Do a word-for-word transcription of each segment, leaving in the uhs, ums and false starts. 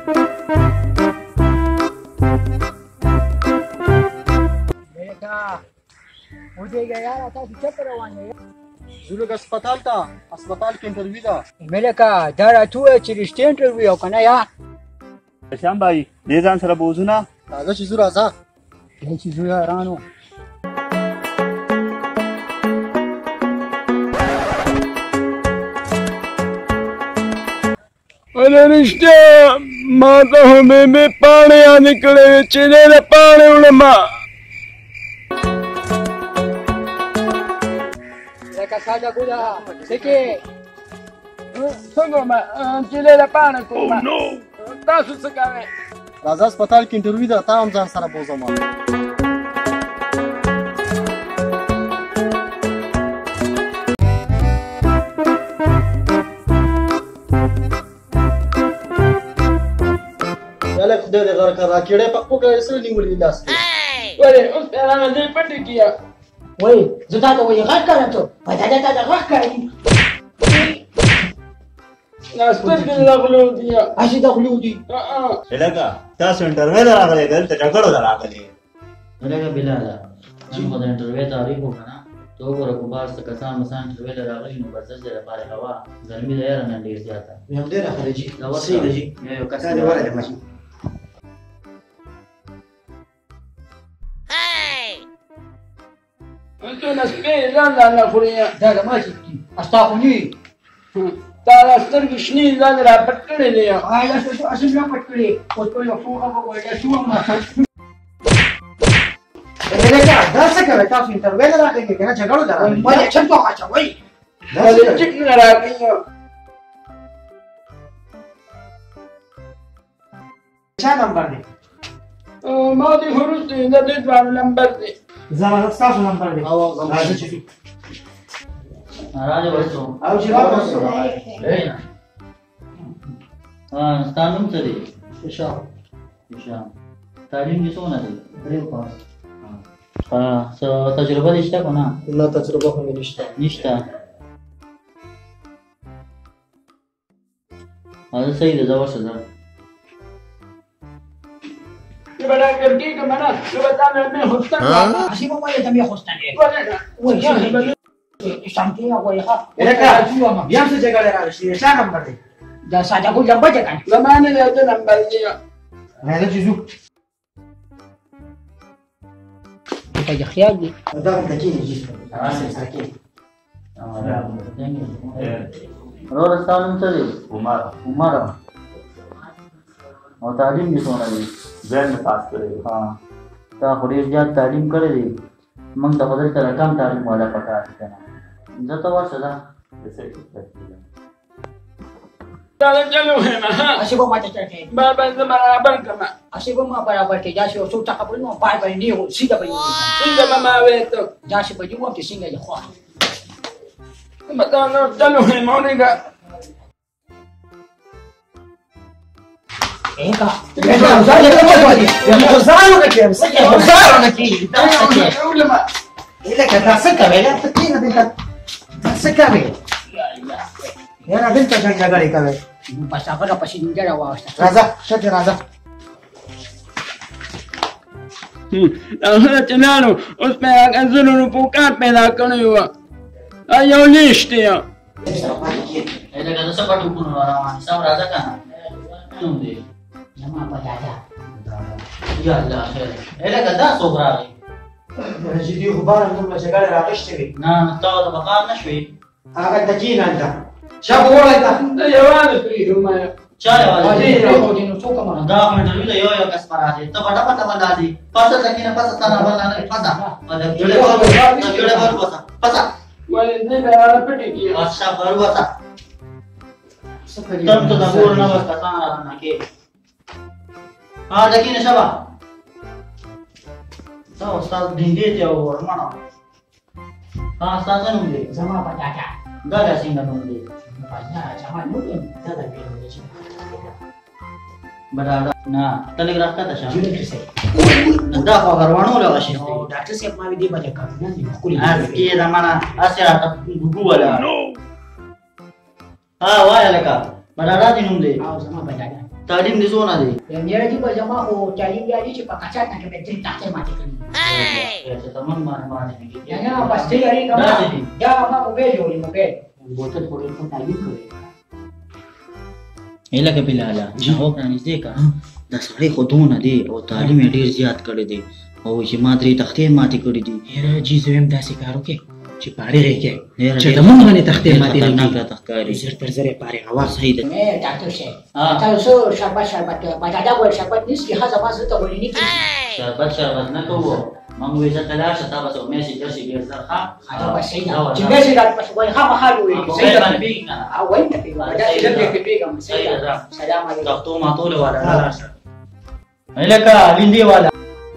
मुझे यार आता चेक करवाने जुलूक अस्पताल था अस्पताल के इंटरव्यू था मेरे का दर तू चिरिस्टे इंटरव्यू कना या श्याम भाई ले जान सर बोझू ना राजा शिजू राजा ये चीज या रानो अरे रिश्ते माता हमें में पानी आ निकले चिले ने पानी उड़मा का साजा गुदा सेके संगो में चिले ने पानी को ओह नो तासु सकावे राजा अस्पताल के इंटरव्यू था ताम जान सारा बोझो मा चले खुदे दे घर का कीड़े पक्को का इसलिए नहीं मुड़ी लास्ट अरे उस तेरा ने दे पट किया वही जुता तो वही गट कर तो बता देता था गट कर नास्तर के लगलो दिया अशी दखलू दी हां एलाका त्या सेंटर वे लागले गल त्याच्याकडे लागले एलाका बिलाला जी को इंटरव्यू तारीख होगा ना तो गोरा को बाहर से कसान मसान इंटरव्यू लागले नो बस जरा पारे हवा गर्मी दे यार ना डेर जाता हम दे रहा है जी सही जी ये कसान वाला है मशी انتو نسبي لان لان فوريا دا ما شي استغني ترى سترګې شنې ځان را پټ کړې دي آیا څه اسیم را پټ کړې او ټول یو فوقه وګورئ شو ما मेरे का दस से करे तासु इंटरव्यू ला के के ना झगड़ो जा मैले छन तो आचा वही ولې ټیک نه راکې क्या नंबर दे ما دي هروس دي د دې ځوان نمبر دي زمان تاسو نمبر دي او راځي چې राजा बसो او چې راځو ए ना हां स्थानम चले ईशा ईशा तालीम की सोना दे ड्रीम पास हां सो तजुर्बा दिसता कोणा ना तजुर्बा कोणी निष्ठा निष्ठा आज सही दे जावा सदा ये बड़ा करके का मना ये बता मैं होस्ता अशी मग मला तुम्ही होस्ताने वही शांती या वही हा मेरे का बियाम से झगड़े रहा है ईशा नंबर दे दा साजा को लंबा जगह زمانه له نمبر دي هذا جزء انت خيال دي هذا تجيني جي راسي ساكن रोज स्थानम चले उमर उमर और तालीम की सोना दे जैन पास करे हां ता थोड़ी ज्यादा तालीम करे दे मग त बदल तर काम तालीम वाला पका है ना जतो वर्ष दा जैसे चलो चलो है ना अशी मग माझ्या चढते बाबा बराबर कमा अशी मग बराबर के जाशी सो टाका पण मग बाय बाय नी हो सीधा बाय सीधा मामा वेतो जाशी बाय मग ते सिंगा या खवा बता नो चलो है मोनेगा एका زارو نكي زارو نكي علماء إلا كذا سكة بيلا تكينا بنت سكة بيلا يا أنا بنت عشان جاكاري كذا pas apa apa sih njara wasta राजा شد राजा هذا تنانو اسمع انزلوا فوقات بلا كانوا ايو ليشتيا ele kan sempat dukun orang sama raja kan tuh deh nama apa jaja ya Allah ele kan dah sobra جدي غبار من جاكاري راقشتي nah tahu tu bakal nashwi هذا تكينا أنت شاب ولا أنت يا وانا فيه ما caya wala oh dino suka mana dah menurut itu yo yo kasmara sih tu pada pada pada sih pasal lagi na pasal tanah bala na pasal pada jual baru jual baru pasal pasal والذي بلا بدي pasal baru pasal तब तो दबोर ना बस कसाना ना के हाँ देखिए ना शबा तो उस्ताद ढिंगे थे वो माना हाँ उस्ताद ने मुझे sama apa jaja dah dah singgah मुझे banyak sama mungkin jaga bilang sih berada nah telegraf kata siapa juga bisa udah kau garwano udah kasih oh dokter siap mau dia banyak kan nanti kulit aski mana asyik atap buku wala ah wah ya leka berada di numde oh sama apa jaja تعلیم دې څونه دی؟ میره دې به زما خو تعلیم بیا دی چې په قچاټ نه کې به درې تختې ماتې کړي. ته تمام باندې باندې یا نه بس دې لري که داسې دي. یا ما موبایل جوړي موبایل بوتل خو ډېر ښه تعلیم کړی. ای لکه بلاله هغه پرانیزدې که دا سړی خو دونه دی او تعلیم یې ډېر زیات کړی دی او چې ما درې تختې ماتې کړي دي. یاره جی زه وایم داسې کار وکړې چې فارغ یې کړې چې د موږ باندې تختې ماتې نه خطرناک کړي. راته ښکاري. زر پر زر یې فارغه صحیح ده. مې ډاکټر صاحب ها. تاسو شربت شربت بټاټا ګول شربت نیسي ها زما زړه ته ولې نه کېږي. شربت شربت نه کوو موږ وایي ځه ته لاړ شه تا به څوک میاشتې درشي ډېر زر ښه. دا بس صحیح ده چې میسې راته پسې وایي خامخا جوړېږي. صحیح ده باندې پوهېږي که نه. او وایي نه پوهېږم داسې ژر دې پوهېږم. صحیح صحیح ده ده. سلام علیکم. تختو ماتولې والا لاړ شه. ای لکه لیندې والا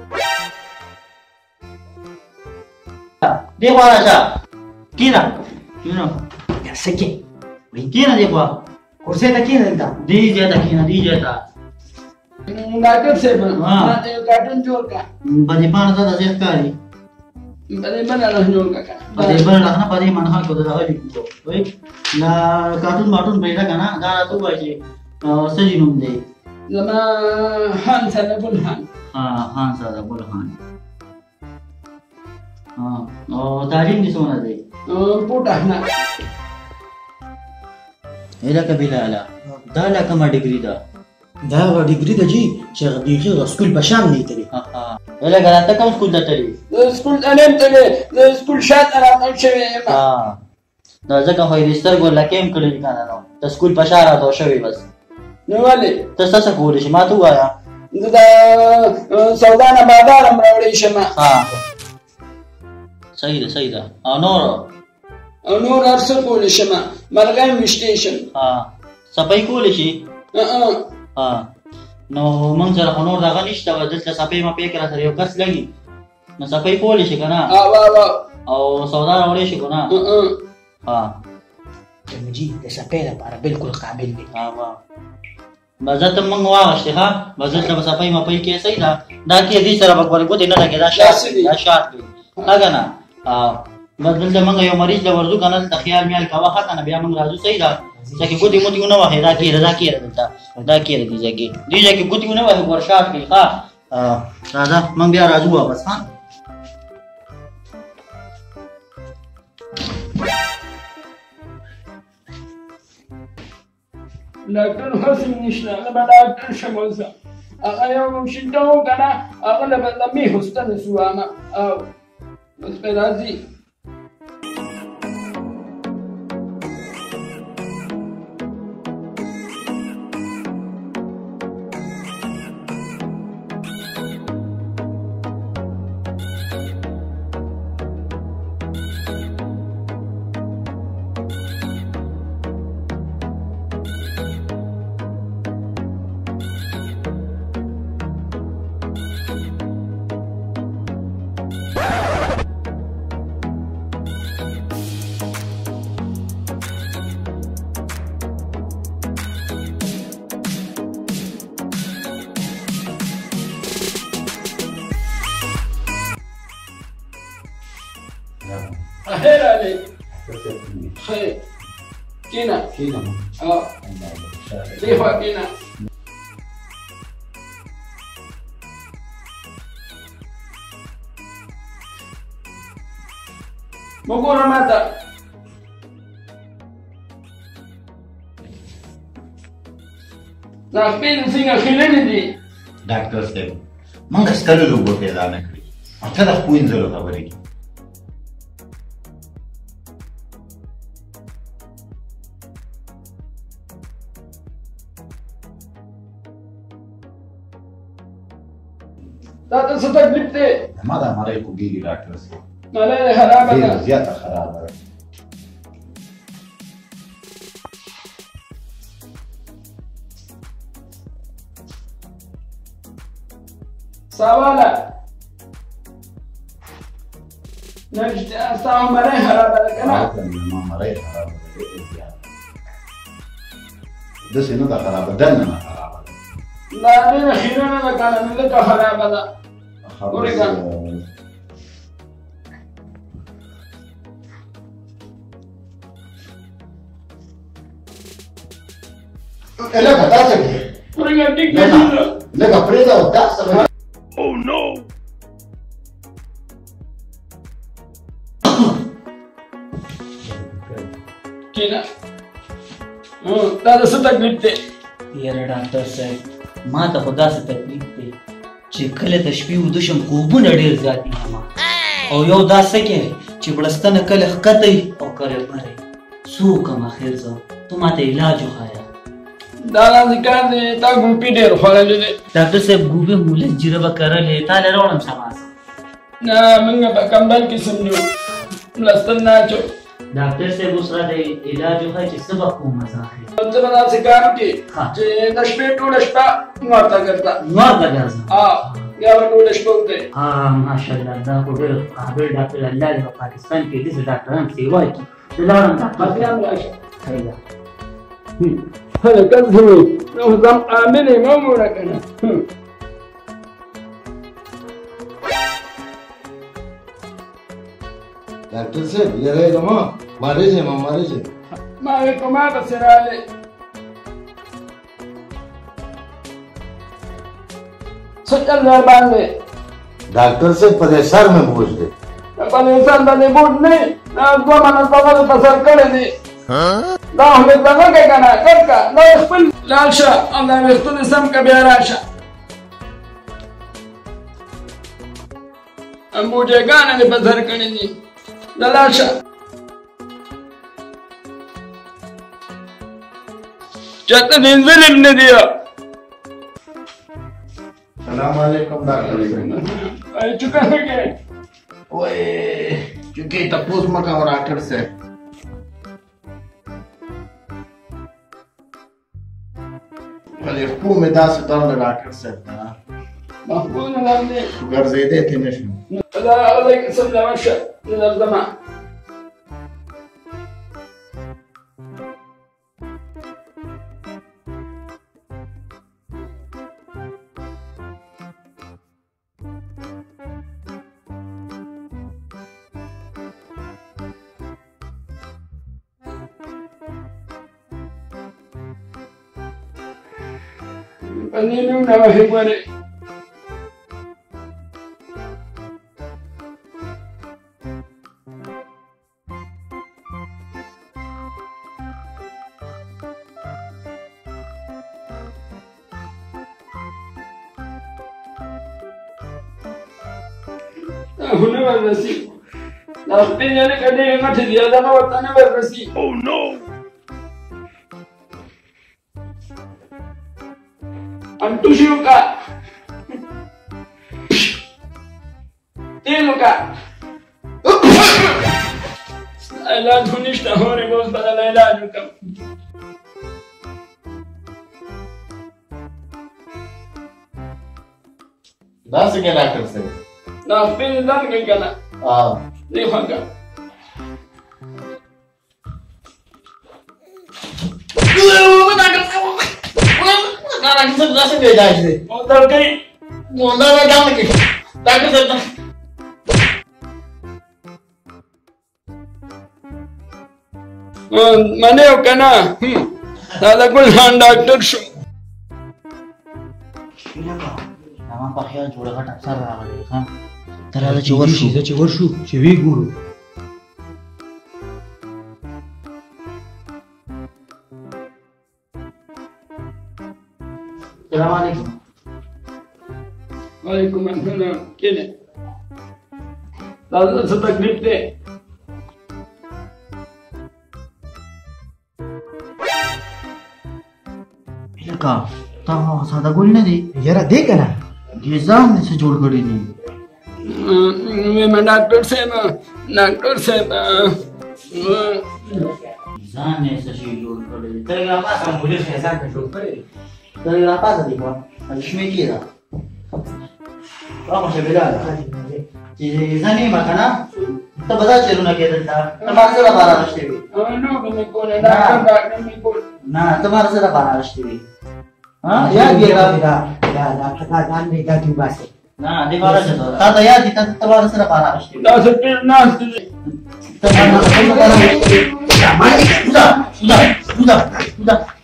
دې خوا راشه کېنه کېنه څه کې کېنه دې خوا کرسۍ ته کښېنه دلته. دې ځای ته کېنه دې ځای ته. ډاکټر صاحب ها. ما ته یو کارټون جوړ کړه په دې باندې تا ته ځای ښکاري. په دې باندې راځه جوړ کړه په دې باندې راځه نه په دې منحه کې د دغه لیکو وایي دا کارټون مارټون پرېږده که نه دا راته ووایه چې څه دې نوم دی؟ زما خان سره ګل خان ها خان ساده ګل خان. ها او تعلیم دې څومره دی؟ پوټه نه ای لکه بلاله دا لا کومه ډګري ده؟ دا هغه ډګري ده جي چې هغه بیخي د سکول په شان نه تللی. ای لکه راته کوم سکول ته تللی؟ د سکول انم ته د سکول شاته راغلی شوی یم. دا ځکه خو یې د سترګو لکې هم کړي دي که نه نو د سکول په شا راته شوی بس. نو ولې ته څه څه کولی شي ما ته ووایه. زه د سودا نه بازار هم راوړی شم ها صحیح ده صحیح ده. او نور او نور هر څه کولی شم مرغۍ هم ویشتی شم. ها صفایي کولی شي؟ ها نو موږ سره خو نور دغه نشته دلته صفایي مفایي کې راسره یو کس لګي نو صفایي کولی شي که نه؟ او سودا راوړی شي که نه؟ ها جی د صفایي لپاره بالکل قابل دی. ها واه بزه ته موږ واغشتې ښه بزه ته به صفایي مفایي کې صحیح ده. دا کې دې سره به ګورې ګوتې نه لګې دا شارټ دی دا شارټ دی ښه که نه. بس دلته موږ یو مریض له ورځو که نه دلته خیال میال کوه ښه که نه بیا موږ راځو صحیح ده. ځکه ګوتې موتې ونه وهې دا کېره دا کېره دلته دا کېره دې ځای کې دې ځای کې ګوتې ونه وهې ګور شارټ کړي ښه. راځه موږ بیا راځو واپس ښه. ډاکټر هسې نشته نه به ډاکټر شم اوسه هغه یو شیده و که نه هغه له به لمې هستنه سو همه او بس پرې راځي. خیر علی خیر کینا کینا اه دې خوا کینا. وګوره ما ته دا خپل څنګه خیلنې دي ډاکټر صاحب موږ ستړي لوګو پیدا نه کړی او ته د پوینځلو خبرې کوي. دا ته څه تکلیف دی؟ زما دا مړی خوږېږي ډاکټر صاحب مړی دې خرابه ډېره ده. زیاته خرابه ده. سواله نشته ستا مړی خرابه ده که نه؟ زما مړی خرابه ده ډېره زیاته. داسې نه ده خرابه دننه نه خرابه ده. دا ډېره خیرنه ده که نه نو ځکه خرابه ده. ګورې که لکه دا څه دی Venga, tic, Venga, venga. venga, presa o taça, venga. Oh no! Kina. Oh, दादा से तकलीफ थे. یاره ډاکټر صاحب ما ته خو داسې تکلیف دی چې کله د شپې ویده شم خوبونه ډېر زیات دي ما او یو داسې کې چې بړستنه کله ښکته وي او کله بره څه وکړم اخر زه ته ما ته علاج وښایه दादा ذکر دې تا ګوپی ډېر خوړلې دي. ډاکټر صاحب ګوبې مو لږ جیره به کرلې تا له راوړم سبا نه موږ په کمبل کې سمجو لستن نه چو. ډاکټر صاحب اوس راته علاج وښایه چې څه به کوم زه اخر زه به داسې کار کې ها. چې د شپې ټوله شپه نور ته ګرځه. نور به ګرځم ها بیا به ټوله شپه وکړې. ها ماشاءالله دا خو ډېر قابل ډاکټر الله دې په پاکستان کې داسې ډاکټران سیوا کړي زه لاړم ډاکټر بیا هم راشه. خیره هله کزوي نو زم عاملې مو مړه کنه. Doctor Seb, ya le digo, mamá, marece, mamá, marece. ما وې کومه پسې راغلې. څه چل دی باندې؟ Doctor Seb, पर सर में बोझ दे. په دې انسان باندې بوټ نه دا دوه منه په په سر کړی دی. دا هم دې دغه کې کنه کرکا دا خپل لاړ شه او دا وختونه سم که بیا راشه. ام بوټېګانې دې په سر کړي دي دا لاړ شه. چاته دې ظلم نه دی. सलाम वालेकुम डॉक्टर साहब. अरे चुका है क्या? ओए, चुके तपोस मका और डॉक्टर साहब. अरे पू में दास ताम डॉक्टर साहब ना. महबूब नंदे. शुगर ज़्यादा थे नशे. لا الله يسلم لا مشى من الزمان. أني نوم نواه بوري. هنا برسي. لا بين يعني كده ما تدي هذا ما وطني برسي. Oh no! أنتو شو كا؟ تيمو كا. لا تونيش تهوري بوس بدل لا نكم. दास के डॉक्टर साहब. لا بين لان كنا. हाँ. ليه هكا؟ Cara, kita sudah sebeda sih. Modal kay. Modal ada lagi. Tapi sudah. Mana yo kana? Dadah kul han doctor shu. nama pakaian jodoh kan aksar raga kan terlalu cewar shu cewar shu cewek guru Assalamualaikum. Waalaikumsalam. Kene. Dadah se taklif de. Ilka, tahu sada gol ne di? जरा देख ना Gizam ne se जोड़ करी दी. मैं डॉक्टर से डॉक्टर से Gizam ne se जोड़ करी दी. तेरे apa sah boleh saya sah जोड़ करी. तेरे apa sah di bawah? Ada semua kira. Kamu masih bela lah. Jadi Gizam ni makanan. तो बता चलो ना क्या था तुम्हारे से बारह रश्ते भी नो मैं कौन है डॉक्टर डॉक्टर मैं कौन ना तुम्हारे से बारह रश्ते भी हाँ याद ये का या या डॉक्टर का जान नहीं का क्यों बात है ना दीवार से तो था तो याद इतना तुम्हारे से बारह रश्ते भी दस फिर ना तुम्हारे से बारह रश्ते भी